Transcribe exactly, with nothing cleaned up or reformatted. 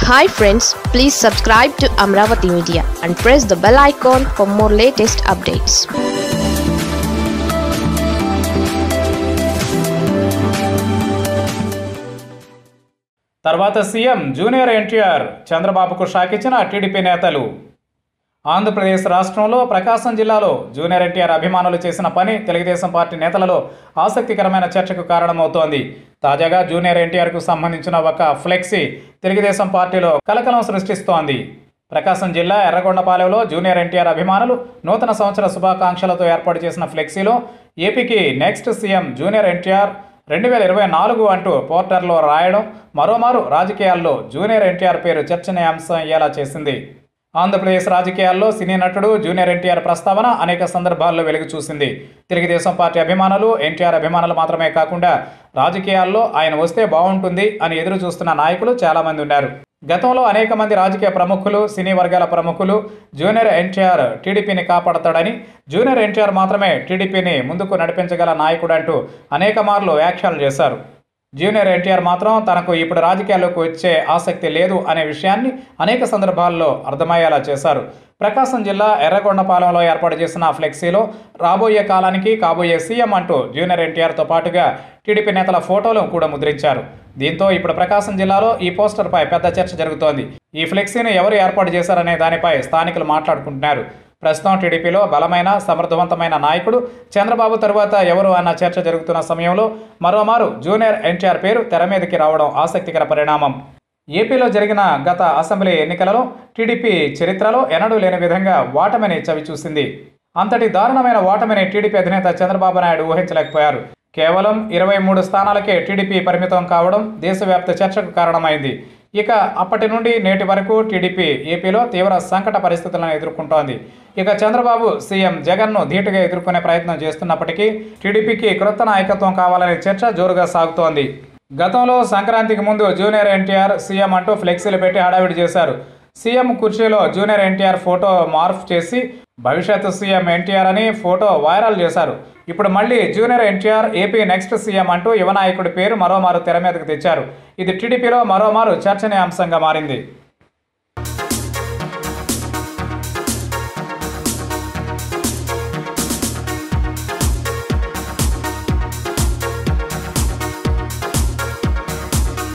Hi friends, please subscribe to Amravati Media and press the bell icon for more latest updates. తర్వాత CM junior NTR చంద్రబాబుకు shock ఇచ్చిన TDP నేతలు. ఆంధ్రప్రదేశ్ రాష్ట్రంలో ప్రకాశం జిల్లాలో junior NTR అభిమానులు చేసిన పని తెలుగుదేశం పార్టీ నేతలలో ఆసక్తికరమైన చర్చకు కారణమవుతోంది. తాజాగా జూనియర్ ఎన్టీఆర్కు సంబంధించిన ఒక ఫ్లెక్సీ తెలుగుదేశం పార్టీలో కలకలం సృష్టిస్తోంది. ప్రకాశం జిల్లా ఎర్రగొండపాలెంలో జూనియర్ ఎన్టీఆర్ అభిమానులు నూతన సంవత్సర శుభాకాంక్షలతో ఏర్పాటు చేసిన ఫ్లెక్సీలో ఏపీకి నెక్స్ట్ సీఎం జూనియర్ ఎన్టీఆర్ రెండు వేల ఇరవై నాలుగు అంటూ పోర్టర్లో రాయడం మరోమారు రాజకీయాల్లో జూనియర్ ఎన్టీఆర్ పేరు చర్చనీయాంశం అయ్యేలా చేసింది. ఆంధ్రప్రదేశ్ రాజకీయాల్లో సినీ నటుడు జూనియర్ ఎన్టీఆర్ ప్రస్తావన అనేక సందర్భాల్లో వెలుగు చూసింది. తెలుగుదేశం పార్టీ అభిమానులు, ఎన్టీఆర్ అభిమానులు మాత్రమే కాకుండా రాజకీయాల్లో ఆయన వస్తే బాగుంటుంది అని ఎదురు చూస్తున్న నాయకులు చాలామంది ఉన్నారు. గతంలో అనేక మంది రాజకీయ ప్రముఖులు, సినీ వర్గాల ప్రముఖులు జూనియర్ ఎన్టీఆర్ టీడీపీని కాపాడతాడని, జూనియర్ ఎన్టీఆర్ మాత్రమే టీడీపీని ముందుకు నడిపించగల నాయకుడంటూ అనేక మార్లు వ్యాఖ్యలు చేశారు. జూనియర్ ఎన్టీఆర్ మాత్రం తనకు ఇప్పుడు రాజకీయాల్లోకి వచ్చే ఆసక్తి లేదు అనే విషయాన్ని అనేక సందర్భాల్లో అర్థమయ్యేలా చేశారు. ప్రకాశం జిల్లా ఎర్రగొండపాలెంలో ఏర్పాటు చేసిన ఫ్లెక్సీలో రాబోయే కాలానికి కాబోయే సీఎం అంటూ జూనియర్ ఎన్టీఆర్తో పాటుగా టీడీపీ నేతల ఫోటోలు కూడా ముద్రించారు. దీంతో ఇప్పుడు ప్రకాశం జిల్లాలో ఈ పోస్టర్పై పెద్ద చర్చ జరుగుతోంది. ఈ ఫ్లెక్సీని ఎవరు ఏర్పాటు చేశారనే దానిపై స్థానికులు మాట్లాడుకుంటున్నారు. ప్రస్తుతం టీడీపీలో బలమైన, సమర్థవంతమైన నాయకుడు చంద్రబాబు తరువాత ఎవరు అన్న చర్చ జరుగుతున్న సమయంలో మరోమారు జూనియర్ ఎన్టీఆర్ పేరు తెర మీదకి రావడం ఆసక్తికర పరిణామం. ఏపీలో జరిగిన గత అసెంబ్లీ ఎన్నికలలో టీడీపీ చరిత్రలో ఎన్నడూ లేని విధంగా ఓటమిని చవిచూసింది. అంతటి దారుణమైన ఓటమిని టీడీపీ అధినేత చంద్రబాబు నాయుడు ఊహించలేకపోయారు. కేవలం ఇరవై మూడు స్థానాలకే టీడీపీ పరిమితం కావడం దేశవ్యాప్త చర్చకు కారణమైంది. ఇక అప్పటి నుండి నేటి వరకు టీడీపీ ఏపీలో తీవ్ర సంకట పరిస్థితులను ఎదుర్కొంటోంది. ఇక చంద్రబాబు సీఎం జగన్ను ధీటుగా ఎదుర్కొనే ప్రయత్నం చేస్తున్నప్పటికీ టీడీపీకి క్రొత్త నాయకత్వం కావాలనే చర్చ జోరుగా సాగుతోంది. గతంలో సంక్రాంతికి ముందు జూనియర్ ఎన్టీఆర్ సీఎం అంటూ ఫ్లెక్సీలు పెట్టి హడావిడి చేశారు. సీఎం కుర్చీలో జూనియర్ ఎన్టీఆర్ ఫోటో మార్ఫ్ చేసి భవిష్యత్తు సీఎం ఎన్టీఆర్ అని ఫోటో వైరల్ చేశారు. ఇప్పుడు మళ్ళీ junior NTR AP next CM అంటూ యువ నాయకుడి పేరు మరోమారు తెర మీదకు తెచ్చారు. ఇది టీడీపీలో మరోమారు చర్చనీయాంశంగా మారింది.